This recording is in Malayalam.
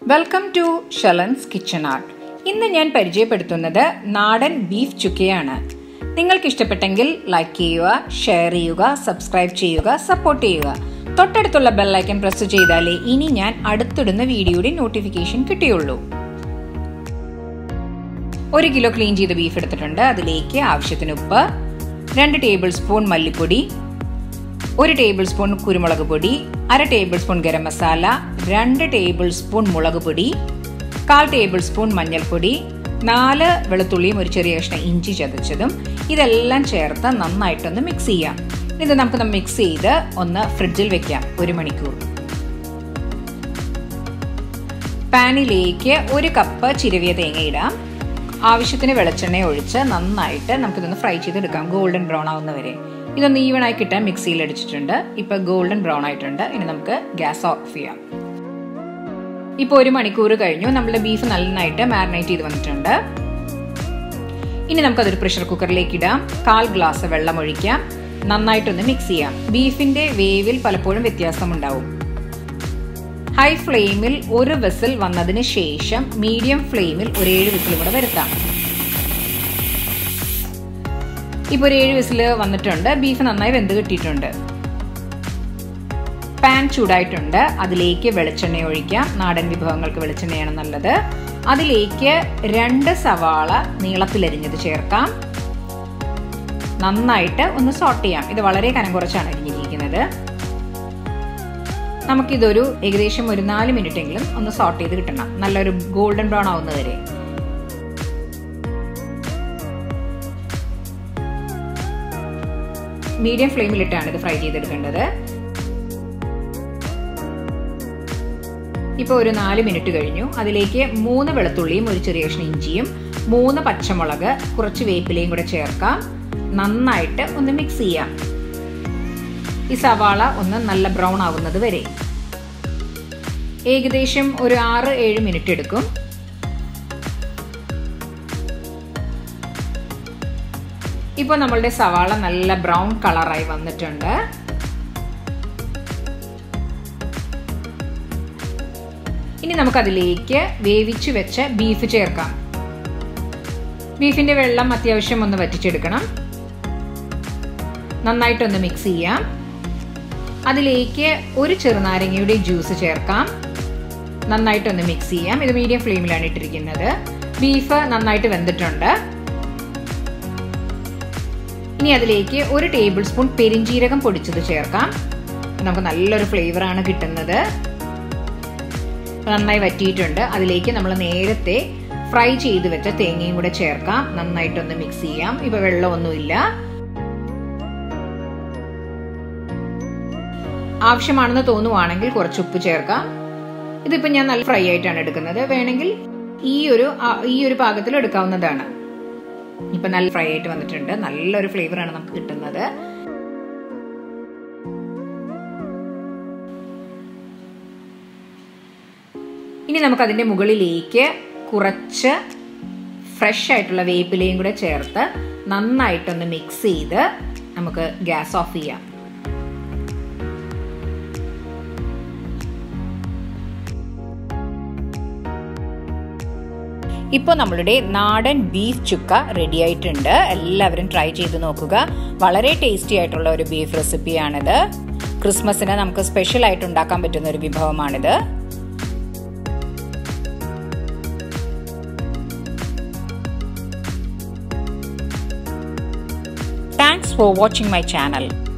Welcome to Shalan's kitchen art. ഇന്ന് ഞാൻ പരിചയപ്പെടുത്തുന്നത് നാടൻ ബീഫ് ചുക്കയാണ്. നിങ്ങൾക്ക് ഇഷ്ടപ്പെട്ടെങ്കിൽ ലൈക്ക് ചെയ്യുക, ഷെയർ ചെയ്യുക, സബ്സ്ക്രൈബ് ചെയ്യുക, സപ്പോർട്ട് ചെയ്യുക. തൊട്ടടുത്തുള്ള ബെൽ ഐക്കൺ പ്രസ് ചെയ്താലേ ഇനി ഞാൻ അടുത്തിടുന്ന വീഡിയോയുടെ നോട്ടിഫിക്കേഷൻ കിട്ടുകയുള്ളൂ. 1 കിലോ ക്ലീൻ ചെയ്ത ബീഫ് എടുത്തിട്ടുണ്ട്. അതിലേക്ക് ആവശ്യത്തിന് ഉപ്പ്, 2 ടേബിൾ സ്പൂൺ മല്ലിപ്പൊടി, 1 ടേബിൾ സ്പൂൺ കുരുമുളക് പൊടി, 1/2 tablespoon garam masala, 2 tablespoon മുളക് പൊടി, 1/4 ടേബിൾ സ്പൂൺ മഞ്ഞൾപ്പൊടി, 4 വെളുത്തുള്ളിയും ഒരു ചെറിയ കഷ്ണം ഇഞ്ചി ചതച്ചതും ഇതെല്ലാം ചേർത്ത് നന്നായിട്ടൊന്ന് മിക്സ് ചെയ്യാം. ഇത് നമുക്ക് മിക്സ് ചെയ്ത് ഒന്ന് ഫ്രിഡ്ജിൽ വെക്കാം 1 മണിക്കൂർ. പാനിലേക്ക് 1 കപ്പ് ചിരവിയ തേങ്ങ ഇടാം. ആവശ്യത്തിന് വെളിച്ചെണ്ണ ഒഴിച്ച് നന്നായിട്ട് നമുക്കിതൊന്ന് ഫ്രൈ ചെയ്തെടുക്കാം, ഗോൾഡൻ ബ്രൗൺ ആവുന്നവരെ. ഇതൊന്ന് ഈവൺ ആയി കിട്ടാൻ മിക്സിയിൽ അടിച്ചിട്ടുണ്ട്. ഇപ്പൊ ഗോൾഡൻ ബ്രൗൺ ആയിട്ടുണ്ട്. ഇനി നമുക്ക് ഗ്യാസ് ഓഫ് ചെയ്യാം. ഇപ്പൊ 1 മണിക്കൂർ കഴിഞ്ഞു. നമ്മുടെ ബീഫ് നന്നായിട്ട് മാരിനേറ്റ് ചെയ്ത് വന്നിട്ടുണ്ട്. ഇനി നമുക്കതൊരു പ്രഷർ കുക്കറിലേക്ക് ഇടാം. 1/4 ഗ്ലാസ് വെള്ളം ഒഴിക്കാം. നന്നായിട്ടൊന്ന് മിക്സ് ചെയ്യാം. ബീഫിന്റെ വേവിൽ പലപ്പോഴും വ്യത്യാസമുണ്ടാവും. ഹൈ ഫ്ലെയിമിൽ 1 വിസിൽ വന്നതിന് ശേഷം മീഡിയം ഫ്ലെയിമിൽ ഒരു 7 വിസിൽ കൂടെ വരുത്താം. ഇപ്പോൾ ഒരു 7 വിസിൽ വന്നിട്ടുണ്ട്. ബീഫ് നന്നായി വെന്ത് കിട്ടിയിട്ടുണ്ട്. പാൻ ചൂടായിട്ടുണ്ട്. അതിലേക്ക് വെളിച്ചെണ്ണ ഒഴിക്കാം. നാടൻ വിഭവങ്ങൾക്ക് വെളിച്ചെണ്ണയാണ് നല്ലത്. അതിലേക്ക് 2 സവാള നീളത്തിലരിഞ്ഞത് ചേർക്കാം. നന്നായിട്ട് ഒന്ന് സോട്ട് ചെയ്യാം. ഇത് വളരെ കനം കുറച്ചാണ് അരിഞ്ഞിരിക്കുന്നത്. നമുക്കിതൊരു ഏകദേശം ഒരു 4 മിനിറ്റ് എങ്കിലും ഒന്ന് സോട്ട് ചെയ്ത് കിട്ടണം, നല്ലൊരു ഗോൾഡൻ ബ്രൗൺ ആവുന്നവരെ. മീഡിയം ഫ്ലെയിമിലിട്ടാണ് ഇത് ഫ്രൈ ചെയ്തെടുക്കേണ്ടത്. ഇപ്പോൾ ഒരു 4 മിനിറ്റ് കഴിഞ്ഞു. അതിലേക്ക് 3 വെളുത്തുള്ളിയും ഒരു ചെറിയ കഷ്ണം ഇഞ്ചിയും 3 പച്ചമുളക്, കുറച്ച് വേപ്പിലയും കൂടെ ചേർക്കാം. നന്നായിട്ട് ഒന്ന് മിക്സ് ചെയ്യാം. ഈ സവാള ഒന്ന് നല്ല ബ്രൗൺ ആവുന്നത് വരെ. ഏകദേശം ഒരു 6-7 മിനിറ്റ് എടുക്കും. ഇപ്പോൾ നമ്മളുടെ സവാള നല്ല ബ്രൗൺ കളറായി വന്നിട്ടുണ്ട്. ഇനി നമുക്കതിലേക്ക് വേവിച്ചു വെച്ച ബീഫ് ചേർക്കാം. ബീഫിന്റെ വെള്ളം അത്യാവശ്യം ഒന്ന് വറ്റിച്ചെടുക്കണം. നന്നായിട്ടൊന്ന് മിക്സ് ചെയ്യാം. അതിലേക്ക് ഒരു ചെറുനാരങ്ങയുടെ ജ്യൂസ് ചേർക്കാം. നന്നായിട്ടൊന്ന് മിക്സ് ചെയ്യാം. ഇത് മീഡിയം ഫ്ലെയിമിലാണ് ഇട്ടിരിക്കുന്നത്. ബീഫ് നന്നായിട്ട് വെന്തിട്ടുണ്ട്. ഇനി അതിലേക്ക് 1 ടേബിൾ സ്പൂൺ പെരിഞ്ജീരകം പൊടിച്ചത് ചേർക്കാം. നമുക്ക് നല്ലൊരു ഫ്ലേവറാണ് കിട്ടുന്നത്. നന്നായി വറ്റിയിട്ടുണ്ട്. അതിലേക്ക് നമ്മൾ നേരത്തെ ഫ്രൈ ചെയ്ത് വെച്ച തേങ്ങയും കൂടെ ചേർക്കാം. നന്നായിട്ടൊന്ന് മിക്സ് ചെയ്യാം. ഇപ്പൊ വെള്ളമൊന്നുമില്ല. ആവശ്യമാണെന്ന് തോന്നുവാണെങ്കിൽ കുറച്ച് ഉപ്പ് ചേർക്കാം. ഇതിപ്പോ ഞാൻ നല്ല ഫ്രൈ ആയിട്ടാണ് എടുക്കുന്നത്. വേണമെങ്കിൽ ഈ ഒരു പാകത്തിൽ എടുക്കാവുന്നതാണ്. ഇപ്പൊ നല്ല ഫ്രൈ ആയിട്ട് വന്നിട്ടുണ്ട്. നല്ലൊരു ഫ്ലേവറാണ് നമുക്ക് കിട്ടുന്നത്. ഇനി നമുക്ക് അതിന്റെ മുകളിലേക്ക് കുറച്ച് ഫ്രഷ് ആയിട്ടുള്ള വേപ്പിലയും കൂടെ ചേർത്ത് നന്നായിട്ടൊന്ന് മിക്സ് ചെയ്ത് നമുക്ക് ഗ്യാസ് ഓഫ് ചെയ്യാം. ഇപ്പോൾ നമ്മളുടെ നാടൻ ബീഫ് ചുക്ക റെഡി ആയിട്ടുണ്ട്. എല്ലാവരും ട്രൈ ചെയ്ത് നോക്കുക. വളരെ ടേസ്റ്റി ആയിട്ടുള്ള ഒരു ബീഫ് റെസിപ്പിയാണിത്. ക്രിസ്മസിന് നമുക്ക് സ്പെഷ്യൽ ആയിട്ട് ഉണ്ടാക്കാൻ പറ്റുന്ന ഒരു വിഭവമാണിത്. Thanks for watching my channel.